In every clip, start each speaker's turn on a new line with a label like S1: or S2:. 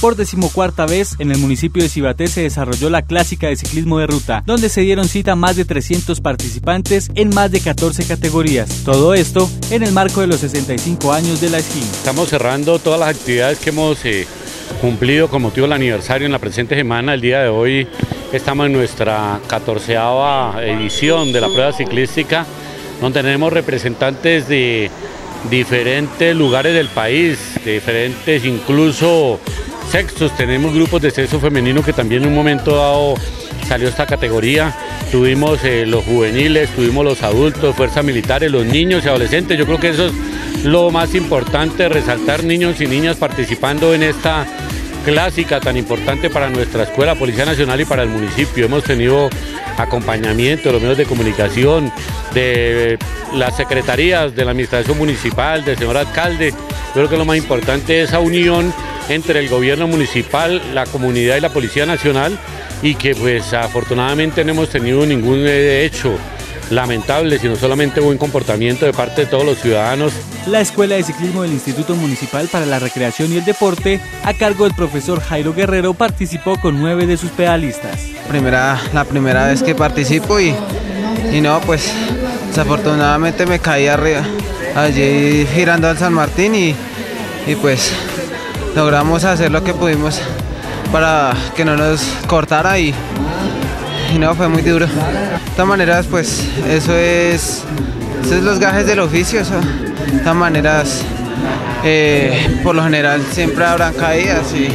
S1: Por 14ª vez, en el municipio de Cibaté se desarrolló la clásica de ciclismo de ruta, donde se dieron cita más de 300 participantes en más de 14 categorías. Todo esto en el marco de los 65 años de la esquina.
S2: Estamos cerrando todas las actividades que hemos cumplido con motivo del aniversario en la presente semana. El día de hoy estamos en nuestra 14ª edición de la prueba ciclística, donde tenemos representantes de diferentes lugares del país, de diferentes incluso sexos. Tenemos grupos de sexo femenino que también en un momento dado salió esta categoría. Tuvimos los juveniles, tuvimos los adultos, fuerzas militares, los niños y adolescentes. Yo creo que eso es lo más importante, resaltar niños y niñas participando en esta clásica tan importante para nuestra escuela, Policía Nacional y para el municipio. Hemos tenido acompañamiento de los medios de comunicación, de las secretarías de la administración municipal, del señor alcalde. Yo creo que lo más importante es esa unión entre el gobierno municipal, la comunidad y la Policía Nacional, y que pues afortunadamente no hemos tenido ningún hecho lamentable, sino solamente buen comportamiento de parte de todos los ciudadanos.
S1: La Escuela de Ciclismo del Instituto Municipal para la Recreación y el Deporte, a cargo del profesor Jairo Guerrero, participó con 9 de sus pedalistas.
S3: La primera vez que participo y no, pues desafortunadamente me caí arriba, allí girando al San Martín y pues logramos hacer lo que pudimos para que no nos cortara y no, fue muy duro. De todas maneras, pues eso es los gajes del oficio. De todas maneras, por lo general siempre habrán caídas y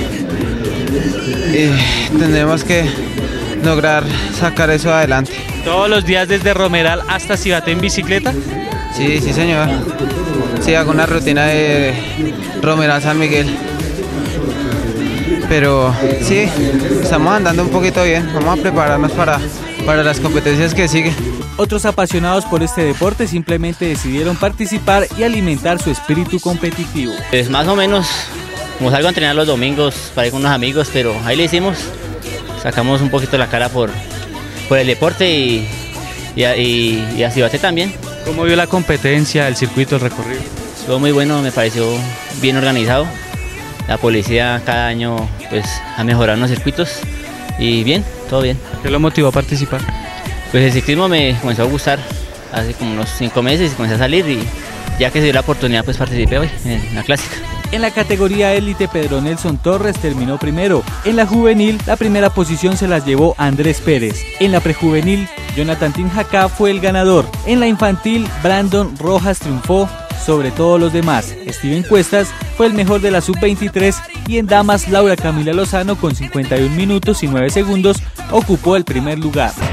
S3: tendremos que lograr sacar eso adelante.
S1: ¿Todos los días desde Romeral hasta Cibaté en bicicleta?
S3: Sí, señor. Sí, hago una rutina de Romeral San Miguel. Pero sí, estamos andando un poquito bien. Vamos a prepararnos para las competencias que siguen.
S1: Otros apasionados por este deporte simplemente decidieron participar y alimentar su espíritu competitivo.
S4: Pues más o menos, como salgo a entrenar los domingos para ir con unos amigos, pero ahí le hicimos, sacamos un poquito la cara por el deporte y a Cibaté también.
S1: ¿Cómo vio la competencia, el circuito, el recorrido?
S4: Estuvo muy bueno, me pareció bien organizado. La policía cada año pues ha mejorado los circuitos y bien, todo bien.
S1: ¿Qué lo motivó a participar?
S4: Pues el ciclismo me comenzó a gustar hace como unos 5 meses y comencé a salir y ya que se dio la oportunidad pues participé hoy en la clásica.
S1: En la categoría élite, Pedro Nelson Torres terminó primero. En la juvenil, la primera posición se las llevó Andrés Pérez. En la prejuvenil, Jonathan Tinjacá fue el ganador. En la infantil, Brandon Rojas triunfó sobre todos los demás. Steven Cuestas fue el mejor de la sub-23 y en damas, Laura Camila Lozano con 51 minutos y 9 segundos ocupó el primer lugar.